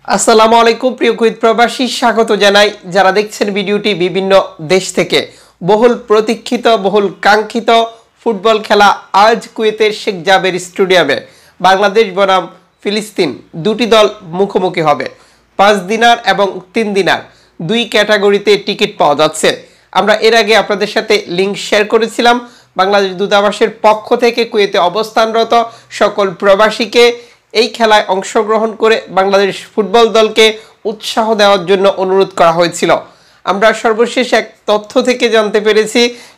আসসালামু আলাইকুম প্রিয় কুয়েত প্রবাসী, স্বাগত জানাই যারা দেখছেন ভিডিওটি বিভিন্ন দেশ থেকে। বহুল প্রতীক্ষিত বহুল কাঙ্ক্ষিত ফুটবল খেলা আজ কুয়েতের শেখ জাবের স্টেডিয়ামে বাংলাদেশ বনাম ফিলিস্তিন দুটি দল মুখোমুখি হবে। 5 দিনার এবং 3 দিনার দুই ক্যাটাগরিতে টিকিট পাওয়া যাচ্ছে। আমরা এর আগে আপনাদের সাথে লিংক শেয়ার করেছিলাম। বাংলাদেশ দূতাবাসের পক্ষ থেকে কুয়েতে অবস্থানরত সকল প্রবাসীকে এই খেলায় অংশগ্রহণ করে বাংলাদেশ ফুটবল দলকে উৎসাহ দেওয়ার জন্য অনুরোধ করা হয়েছিল। আমরা সর্বশেষ এক তথ্য থেকে জানতে পেরেছি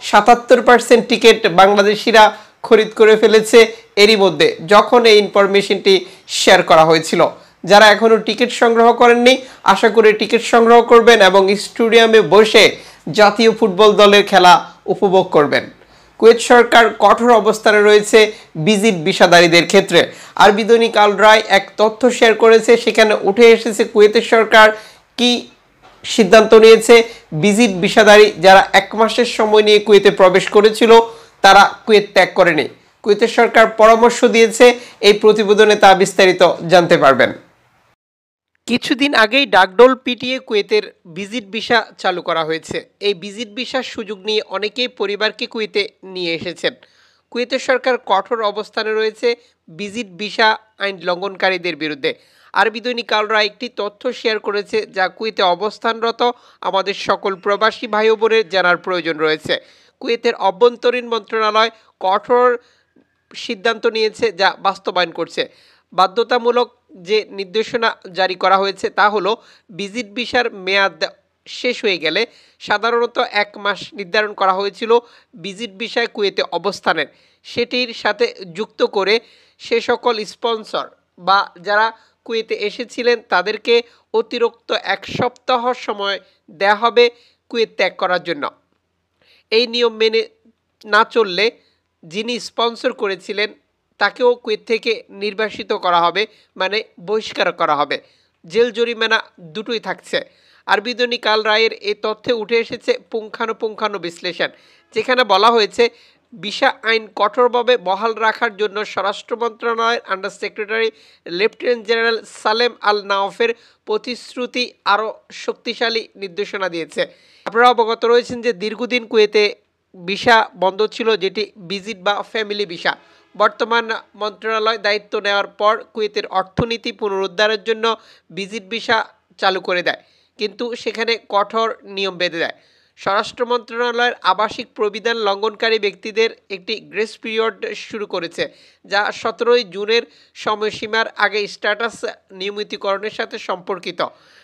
77% টিকিট বাংলাদেশিরা খরিদ করে ফেলেছে এরই মধ্যে, যখন এই ইনফরমেশনটি শেয়ার করা হয়েছিল। যারা এখনও টিকিট সংগ্রহ করেননি, আশা করি টিকিট সংগ্রহ করবেন এবং স্টেডিয়ামে বসে জাতীয় ফুটবল দলের খেলা উপভোগ করবেন। কুয়েত সরকার কঠোর অবস্থানে রয়েছে ভিজিট ভিসাধারীদের ক্ষেত্রে। আরবি দৈনিক আল রায় এক তথ্য শেয়ার করেছে, সেখানে উঠে এসেছে কুয়েতের সরকার কি সিদ্ধান্ত নিয়েছে। ভিজিট ভিসাধারী যারা 1 মাসের সময় নিয়ে কুয়েতে প্রবেশ করেছিল তারা কুয়েত ত্যাগ করেনি। কুয়েতের সরকার পরামর্শ দিয়েছে, এই প্রতিবেদনে তা বিস্তারিত জানতে পারবেন। কিছুদিন আগেই ডাকডোল পিটিয়ে কুয়েতের ভিজিট ভিসা চালু করা হয়েছে। এই ভিজিট ভিসার সুযোগ নিয়ে অনেকেই পরিবারকে কুয়েতে নিয়ে এসেছেন। কুয়েতের সরকার কঠোর অবস্থানে রয়েছে ভিজিট ভিসা আইন লঙ্ঘনকারীদের বিরুদ্ধে। আরবি দৈনিক আল রায় একটি তথ্য শেয়ার করেছে যা কুয়েতে অবস্থানরত আমাদের সকল প্রবাসী ভাই বোনের জানার প্রয়োজন রয়েছে। কুয়েতের অভ্যন্তরীণ মন্ত্রণালয় কঠোর সিদ্ধান্ত নিয়েছে যা বাস্তবায়ন করছে। বাধ্যতামূলক যে নির্দেশনা জারি করা হয়েছে তা হলো ভিজিট ভিসার মেয়াদ শেষ হয়ে গেলে সাধারণত 1 মাস নির্ধারণ করা হয়েছিল ভিজিট ভিসায় কুয়েতে অবস্থানের, সেটির সাথে যুক্ত করে সে সকল স্পন্সর বা যারা কুয়েতে এসেছিলেন তাদেরকে অতিরিক্ত 1 সপ্তাহ সময় দেওয়া হবে কুয়েত ত্যাগ করার জন্য। এই নিয়ম মেনে না চললে যিনি স্পন্সর করেছিলেন তাকেও কুয়েত থেকে নির্বাসিত করা হবে, মানে বহিষ্কার করা হবে। জেল জরিমানা দুটোই থাকছে। আরবি দৈনিক আল রায়ের এই তথ্যে উঠে এসেছে পুঙ্খানুপুঙ্খানু বিশ্লেষণ, যেখানে বলা হয়েছে ভিসা আইন কঠোরভাবে বহাল রাখার জন্য স্বরাষ্ট্র মন্ত্রণালয়ের under secretary lieutenant general Salem Al Naufer প্রতিশ্রুতি আরও শক্তিশালী নির্দেশনা দিয়েছে। আপনারা অবগত রয়েছেন যে দীর্ঘদিন কুয়েতে ভিসা বন্ধ ছিল, যেটি ভিজিট বা ফ্যামিলি ভিসা। বর্তমান মন্ত্রণালয় দায়িত্ব নেওয়ার পর কুয়েতের অর্থনীতি পুনরুদ্ধারের জন্য ভিজিট ভিসা চালু করে দেয়, কিন্তু সেখানে কঠোর নিয়ম বেঁধে দেয়। স্বরাষ্ট্র মন্ত্রণালয়ের আবাসিক প্রবিধান লঙ্ঘনকারী ব্যক্তিদের একটি গ্রেস পিরিয়ড শুরু করেছে, যা 17 জুনের সময়সীমার আগে স্ট্যাটাস নিয়মিতকরণের সাথে সম্পর্কিত।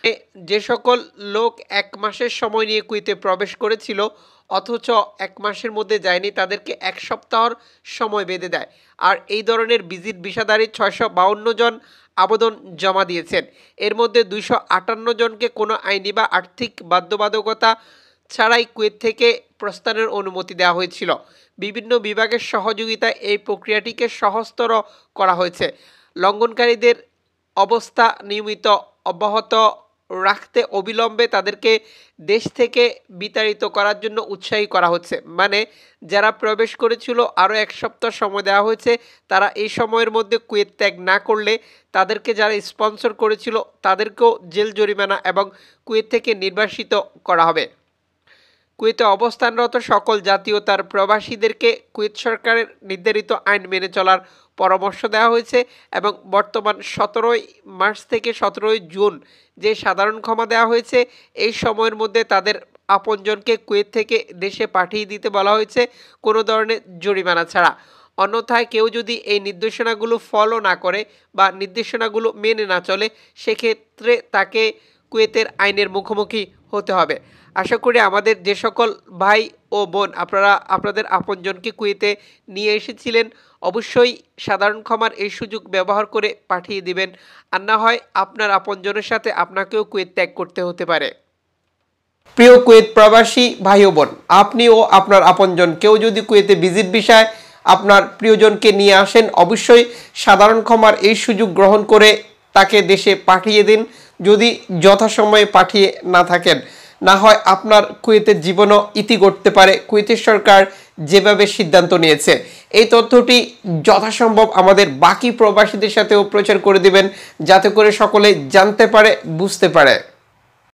যে সকল লোক 1 মাসের সময় নিয়ে কুয়েতে প্রবেশ করেছিল অথচ 1 মাসের মধ্যে যায়নি, তাদেরকে 1 সপ্তাহর সময় বেঁধে দেয়। আর এই ধরনের ভিজিট ভিসাধারী 652 জন আবেদন জমা দিয়েছেন। এর মধ্যে 258 জনকে কোনো আইনি বা আর্থিক বাধ্যবাধকতা ছাড়াই কুয়েত থেকে প্রস্থানের অনুমতি দেওয়া হয়েছিল। বিভিন্ন বিভাগের সহযোগিতায় এই প্রক্রিয়াটিকে সহজতর করা হয়েছে। লঙ্ঘনকারীদের অবস্থা নিয়মিত অব্যাহত রাখতে অবিলম্বে তাদেরকে দেশ থেকে বিতাড়িত করার জন্য উৎসাহী করা হচ্ছে। মানে যারা প্রবেশ করেছিল আরও 1 সপ্তাহ সময় দেওয়া হয়েছে, তারা এই সময়ের মধ্যে কুয়েত ত্যাগ না করলে তাদেরকে যারা স্পন্সর করেছিল তাদেরকেও জেল জরিমানা এবং কুয়েত থেকে নির্বাসিত করা হবে। কুয়েতে অবস্থানরত সকল জাতীয়তার প্রবাসীদেরকে কুয়েত সরকারের নির্ধারিত আইন মেনে চলার পরামর্শ দেওয়া হয়েছে এবং বর্তমান 17 মার্চ থেকে 17 জুন যে সাধারণ ক্ষমা দেওয়া হয়েছে, এই সময়ের মধ্যে তাদের আপনজনকে কুয়েত থেকে দেশে পাঠিয়ে দিতে বলা হয়েছে কোনো ধরনের জরিমানা ছাড়া। অন্যথায় কেউ যদি এই নির্দেশনাগুলো ফলো না করে বা নির্দেশনাগুলো মেনে না চলে, সেক্ষেত্রে তাকে কুয়েতের আইনের মুখোমুখি হতে হবে। আশা করি আমাদের যে সকল ভাই ও বোন আপনারা আপনাদের আপনজনকে কুয়েতে নিয়ে এসেছিলেন অবশ্যই সাধারণ ক্ষমার এই সুযোগ ব্যবহার করে পাঠিয়ে দিবেন, আর না হয় আপনার আপনজনের সাথে আপনাকেও কুয়েত ত্যাগ করতে হতে পারে। প্রিয় কুয়েত প্রবাসী ভাই ও বোন, আপনি ও আপনার আপনজন কেউ যদি কুয়েতে ভিজিট ভিসায় আপনার প্রিয়জনকে নিয়ে আসেন, অবশ্যই সাধারণ ক্ষমার এই সুযোগ গ্রহণ করে তাকে দেশে পাঠিয়ে দিন। যদি যথাসময়ে পাঠিয়ে না থাকেন, না হয় আপনার কুয়েতের জীবনও ইতি ঘটতে পারে। কুয়েতের সরকার যেভাবে সিদ্ধান্ত নিয়েছে। এই তথ্যটি যথাসম্ভব আমাদের বাকি প্রবাসীদের সাথেও প্রচার করে দিবেন, যাতে করে সকলে জানতে পারে, বুঝতে পারে।